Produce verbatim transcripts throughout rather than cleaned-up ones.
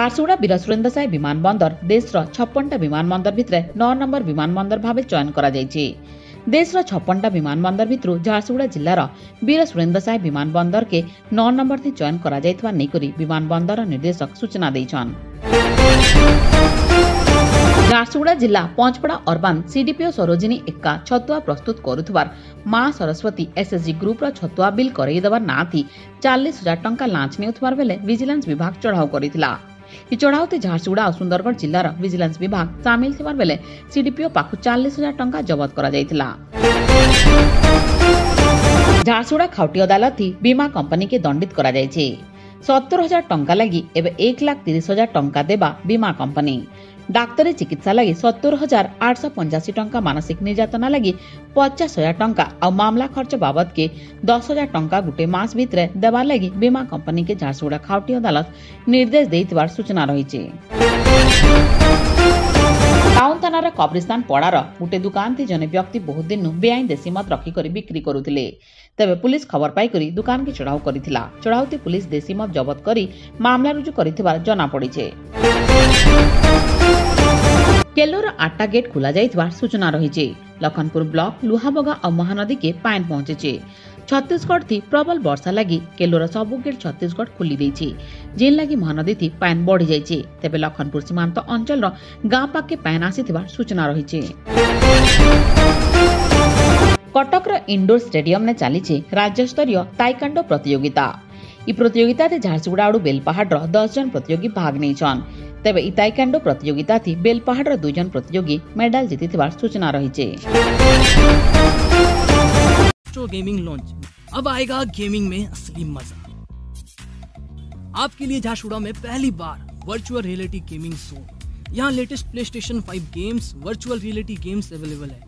झारसुगुड़ा वीर सुरेंद्र साय विमान बंदर देशर छप्पनटा विमान बंदर भितर नौ नंबर विमान बंदर भाव चयन करा जायछि। देशर छप्पनटा विमान बंदर भितर झारसुगुड़ा जिल्लार वीर सुरेंद्र साय विमान बंदर के नौ नंबर थी चयन करा जायथिबा नेकरी विमान बंदर निर्देशक सूचना दैछन। झारसुगुड़ा जिला पंचपड़ा अर्बान सीडीपीओ सरोजिनी एक्का छतुआ प्रस्तुत करुथबार मां सरस्वती एसएसजी ग्रुप छतुआ बिल करई देवार ना थी चालीस हजार टंका लांच नेउथबार बेले विजिलेंस विभाग चढ़ाऊ करिथिला। इ चढ़ाऊते झारसुगुड़ा और सुंदरगढ़ जिलार विजिलेंस विभाग सामिल थिबार बेले सीडीपीओ पाखु चालीस हजार टंका जबत करा जायथिला। झारसुगुड़ा खाउटी अदालत बीमा कंपनी के दंडित करा जायछि। सत्तर हजार टंका लगी एवं एक लाख तीस हजार टंका देबा बीमा कंपनी डाक्तरी चिकित्सा लगी सत्तर हजार आठ सौ पंचाशी टंका मानसिक निर्यातना लगी पचास हजार टंका और मामला खर्च बाबद के दस हजार टंका गुटे मास भितर देवार लगी बीमा कंपनी के झारसुगुड़ा खाउटी अदालत निर्देश देइथिबार सूचना रहिछि। टाउन थानार कब्रिस्तान पड़ार गोटे दुकान थी जने व्यक्ति बहुत दिन बेआईन देशी मद रखिक बिक्री करुथिले। तेबे पुलिस खबर पाइकरी दुकान के चढ़ाऊ करिथिला। चढ़ाऊती पुलिस देशी मद जबत करी मामला रुजु करिथिबार जना पड़िछे। केलोर आठटा गेट खुला जाइथिबार सूचना रहिछि। लखनपुर ब्लॉक लुहाबगा और महानदी के पाइन पहुंचे। छत्तीसगढ़ थी प्रबल वर्षा लगी केलोर सबु गेट छत्तीसगढ़ खोली देछि, जेन लगी महानदी थी पाइन बढ़ी जाइछि। तेबे लखनपुर सीमांत अंचल गाँ पाके पाइन आसीथिबार सूचना रहिछि। कटकर इंडोर स्टेडियम ने चली राज्य स्तरीय ताइकांडो प्रतियोगिता। इ प्रतियोगिता थी झारसुगुड़ा और बेलपहाड़ दस जन प्रतियोगी भाग नेछन। तेबे इ ताइकांडो प्रतियोगिता थी बेलपहाड़ दुई जन प्रतियोगी मेडल जीतिथिबार सूचना रहिछि। एस्ट्रो गेमिंग लॉन्च, अब आएगा गेमिंग में असली मजा। आपके लिए झारसुगुड़ा में पहली बार वर्चुअल रियलिटी गेमिंग जोन। यहाँ latest play station five games, virtual reality games available है।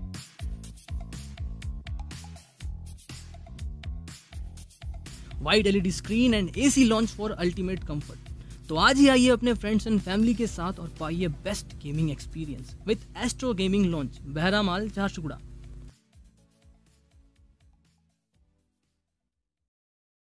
Wide LED screen and AC lounge for ultimate comfort. तो आज ही आइए अपने फ्रेंड्स एंड फैमिली के साथ और पाइए best gaming experience with Astro gaming lounge, Bahramal, Jharsuguda.